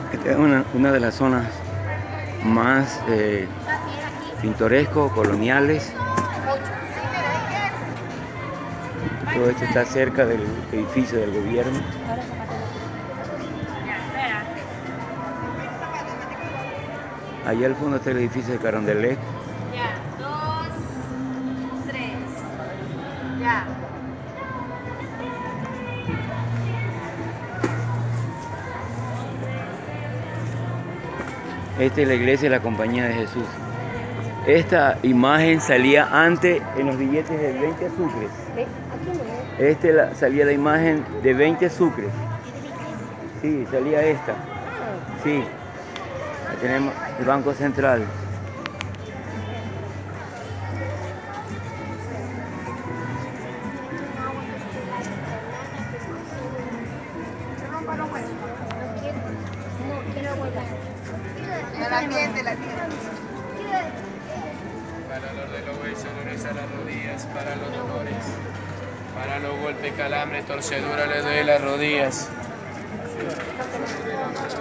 Esta es una de las zonas más pintorescos, coloniales. Todo esto está cerca del edificio del gobierno. Allá al fondo está el edificio de Carondelet. Ya, 2, 3. Ya. Esta es la iglesia de la Compañía de Jesús. Esta imagen salía antes en los billetes de 20 sucres. Salía la imagen de 20 sucres. Sí, salía esta. Sí. Ahí tenemos el Banco Central. La tienda, la tienda. Para los de los huesos, dolores a las rodillas, para los dolores, para los golpes, calambres, torceduras, le doy las rodillas.